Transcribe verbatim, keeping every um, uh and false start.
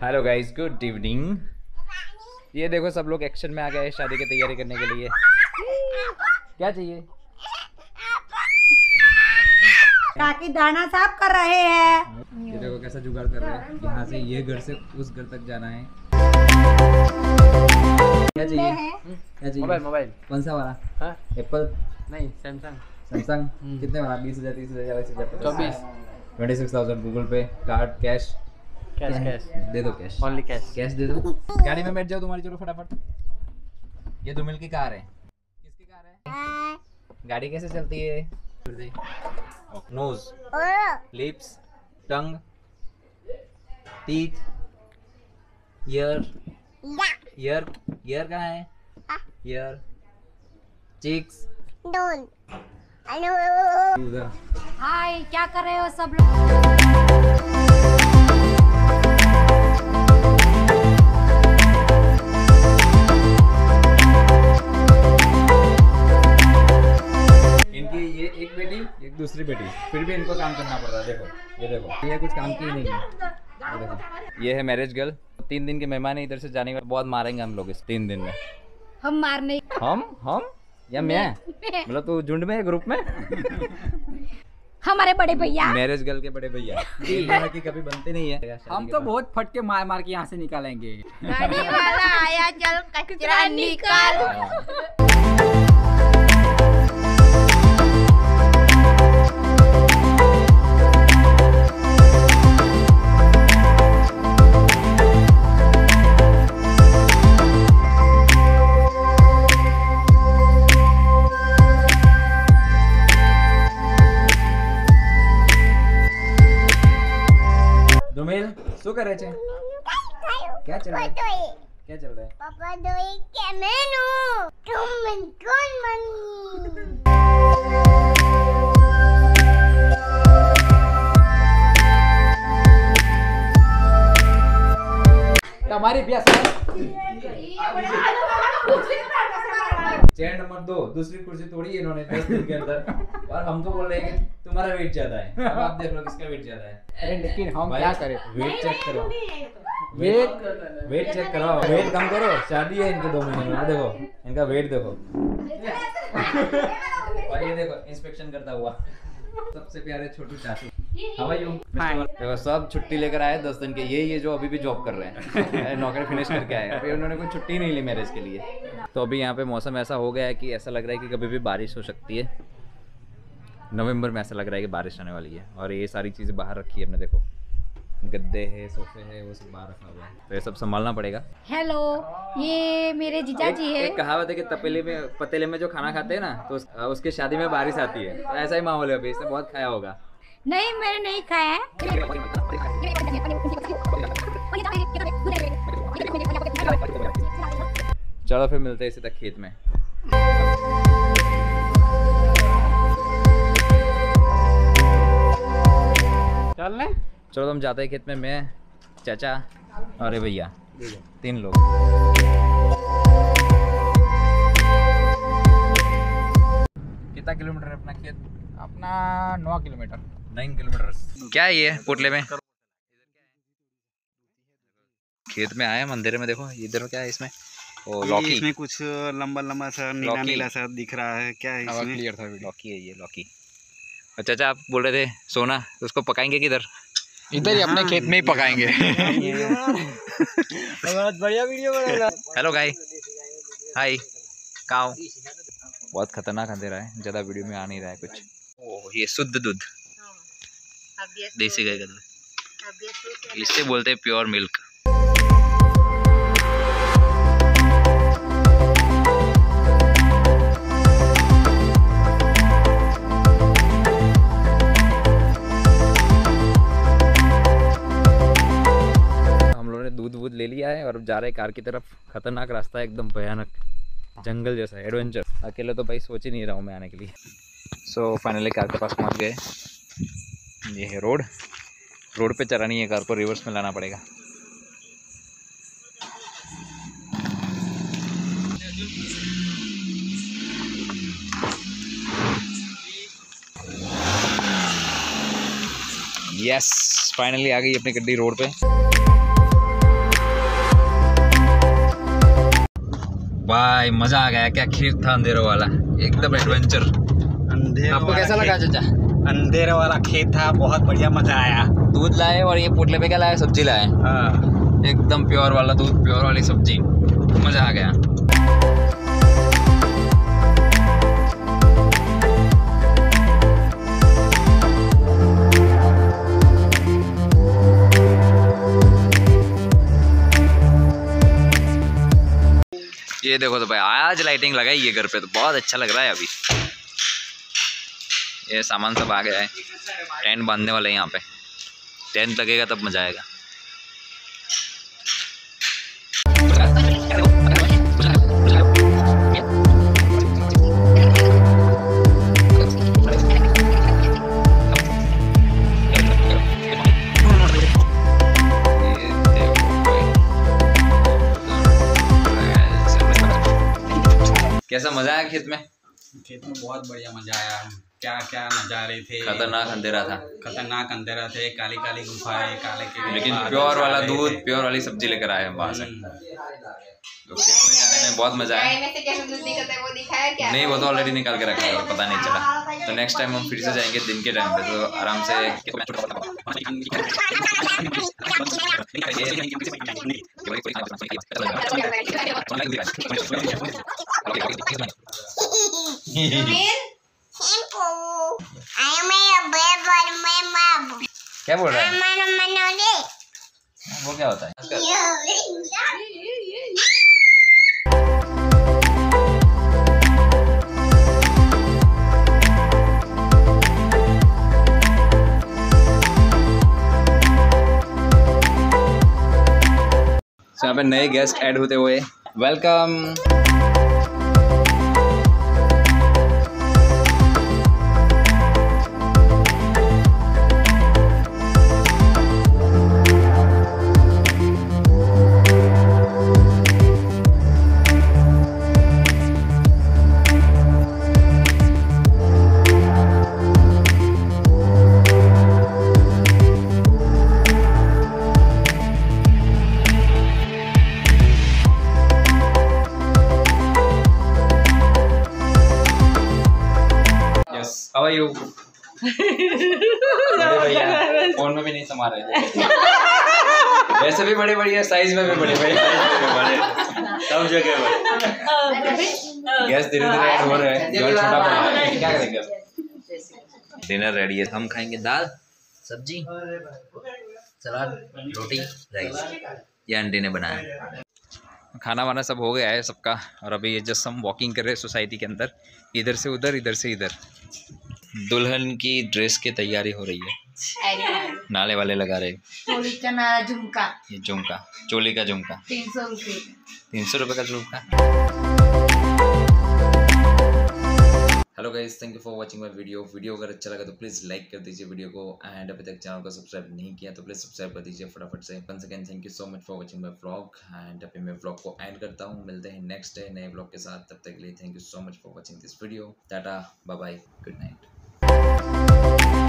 Hello guys, good evening. ये देखो सब लोग एक्शन में आ गए शादी की तैयारी करने के लिए। क्या चाहिए? काकी दाना साफ कर रहे हैं। ये देखो कैसा जुगाड़ कर रहे हैं। यहाँ से ये घर से उस घर तक जाना है। क्या चाहिए? क्या चाहिए? मोबाइल मोबाइल कौन सा वाला? हाँ? एप्पल नहीं, सैमसंग। सैमसंग। कितने वाला? बीस हजार, तीस हजार, चालीस हजार, चौबीस। Twenty six thousand. Google pay, card, cash? Cash cash दे दो कैश। Only cash. कैश दे दो। गाड़ी में बैठ जाओ तुम्हारी, चलो फटाफट। ये धूमिल की कार है। किसकी कार है? गाड़ी कैसे चलती है? Nose, lips, tongue, teeth, ear, ear, ear कहाँ है? ईयर, चिक्स, उधर। हाय, क्या कर रहे हो सब लोग? इनकी ये एक बेटी, एक दूसरी बेटी, फिर भी इनको काम करना पड़ रहा है। देखो ये देखो, ये कुछ काम की ही नहीं है। ये देखो, ये है मैरिज गर्ल। तीन दिन के मेहमान है, इधर से जाने के बाद बहुत मारेंगे हम लोग इस तीन दिन में। हम मारने हम हम या मैं? मतलब तू झुंड में, ग्रुप में? हमारे बड़े भैया, मैरिज गर्ल के बड़े भैया की कभी बनते नहीं है। हम तो बहुत फटके मार मार के यहाँ से निकालेंगे। गाड़ी वाला आया, चल कचरा निकाल। ધુમેલ શું કરે છે? क्या चल रहा है? क्या चल रहा है? पापा दोई के मेनू तुम मन कौन मनी हमारी प्यास चेयर नंबर दो, दूसरी कुर्सी तोड़ी इन्होंने दस दिन के अंदर। और हमको बोल रहे हैं कि तुम्हारा वेट ज्यादा है। अब आप देख लो किसका वेट ज्यादा है। अरे लेकिन हम भाई, क्या करें? वेट चेक करो, वेट वेट चेक करो, वेट कम करो। शादी है इनके दो महीने में। देखो इनका वेट देखो। और ये देखो इंस्पेक्शन करता हुआ सबसे प्यारे छोटू चाचू। How are you? देखो सब छुट्टी लेकर आए दस दिन के। ये ये जो अभी भी जॉब कर रहे हैं, नौकरी फिनिश करके आए। अभी उन्होंने कोई छुट्टी नहीं ली मैरिज के लिए। तो अभी यहाँ पे मौसम ऐसा हो गया है कि ऐसा लग रहा है कि कभी भी बारिश हो सकती है। नवंबर में ऐसा लग रहा है कि बारिश आने वाली है। और ये सारी चीज़ें बाहर रखी है हमने। देखो गद्दे है, सोफे है, वो सब बाहर रखा हुआ है। तो ये सब संभालना पड़ेगा। हेलो, ये मेरे जीजा जी है। एक कहावत है कि तपेले में पतीले में जो खाना खाते हैं ना, तो उस, उसके शादी में बारिश आती है। तो ऐसा ही माहौल है अभी। इसने बहुत खाया होगा। नहीं, मैंने नहीं खाया है। चलो फिर मिलते हैं इसी तक खेत में। चल ले। चलो हम जाते हैं खेत में। मैं, चाचा और भैया, तीन लोग। कितना किलोमीटर है अपना खेत? अपना नौ किलोमीटर। Nine kilometre. क्या है ये पोटले में? खेत में आए मंदिर में। देखो इधर क्या है इसमें? ओ लौकी। इसमें कुछ लंबा लंबा सा नीला नीला सा दिख रहा है। क्या है इसमें? क्लियर था वीडियो। लौकी है ये, लौकी। और चाचा आप बोल रहे थे सोना, उसको पकाएंगे किधर? इधर ही अपने खेत में ही पकाएंगे। बहुत बढ़िया वीडियो बना। हेलो गाय, हाय काऊ। बहुत खतरनाक अंधेरा है, ज़्यादा वीडियो में आ नहीं रहा है कुछ। ओह ये शुद्ध दूध, देसी गाय का दूध, इससे बोलते हैं प्योर मिल्क। दूध वूध ले लिया है और अब जा रहे हैं कार की तरफ। खतरनाक रास्ता है, एकदम भयानक जंगल जैसा एडवेंचर। अकेले तो भाई सोच ही नहीं रहा हूँ मैं आने के लिए। सो फाइनली कार के पास पहुँच गए। ये है रोड। रोड पे चलानी है कार को, रिवर्स में लाना पड़ेगा। यस फाइनली आ गई अपनी गड्डी रोड पे। भाई मजा आ गया। क्या खेत था अंधेरों वाला, एकदम एडवेंचर। अंधेरे आपको वाला कैसा लगा खेत- चाचा? अंधेरे वाला खेत था, बहुत बढ़िया, मजा आया। दूध लाए और ये पोटले पे क्या लाए? सब्जी लाए। हाँ। एकदम प्योर वाला दूध, प्योर वाली सब्जी, मजा आ गया। ये देखो तो भाई आज लाइटिंग लगाई है घर पे, तो बहुत अच्छा लग रहा है। अभी ये सामान सब आ गया है, टेंट बांधने वाले हैं यहाँ पे। टेंट लगेगा तब मजा आएगा। कैसा मजा आया खेत में? खेत में बहुत बढ़िया मजा आया। क्या क्या नजारे थे, खतरनाक अंधेरा था। खतरनाक अंधेरा थे, काली काली गुफाएं, काले के लेकिन प्योर वाला दूध, प्योर वाली सब्जी लेकर आए हम वहाँ से। तो खेत में जाने में बहुत मजा आया। में से कैसे दूध निकलता है वो दिखाया क्या? नहीं, वो तो ऑलरेडी निकाल के रखा है, पता नहीं चला। तो नेक्स्ट टाइम हम फिर से जाएंगे दिन के टाइम पे, तो आराम से। क्या बोल रहा है? वो क्या होता है? यहाँ पे नए गेस्ट ऐड होते हुए वेलकम। How are you? बड़े भैया फोन में भी नहीं समा रहे थे। वैसे भी बड़े बढ़िया, साइज में भी बड़े भैया, सब जगह बड़े। गैस धीरे धीरे ऐड हो रहे हैं, घर छोटा पड़ रहा है, क्या करेंगे अब? डिनर रेडी है, हम खाएंगे दाल, सब्जी, सलाद, रोटी, राइस। ये आंटी ने बनाया। खाना वाना सब हो गया है सबका, और अभी ये जस्ट हम वॉकिंग कर रहे हैं सोसाइटी के अंदर, इधर से उधर, इधर से इधर। दुल्हन की ड्रेस की तैयारी हो रही है, नाले वाले लगा रहे। चोली का ना झुमका, ये झुमका, चोली का झुमका तीन सौ रुपये तीन सौ रुपये का झुमका। Hello guys, thank you for watching my video. Video अगर अच्छा लगा तो प्लीज़ लाइक कर दीजिए वीडियो को, एंड अभी तक चैनल को सब्सक्राइब नहीं किया तो प्लीज़ सब्सक्राइब कर दीजिए फटाफट से। Once again thank you so much for watching my vlog, and अभी मैं व्लॉग को एंड करता हूँ। मिलते हैं नेक्स्ट डे नए व्लॉग के साथ, तब तक के लिए thank you so much for watching this video. Tata, bye bye, good night.